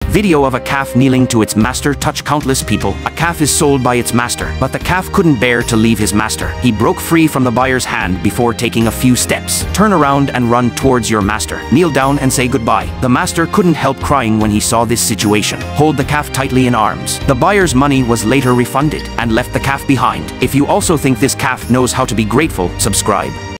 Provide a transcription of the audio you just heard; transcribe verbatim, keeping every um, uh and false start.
Video of a calf kneeling to its master touch countless people. A calf is sold by its master, but the calf couldn't bear to leave his master. He broke free from the buyer's hand before taking a few steps. Turn around and run towards your master. Kneel down and say goodbye. The master couldn't help crying when he saw this situation. Hold the calf tightly in arms. The buyer's money was later refunded and left the calf behind. If you also think this calf knows how to be grateful, subscribe.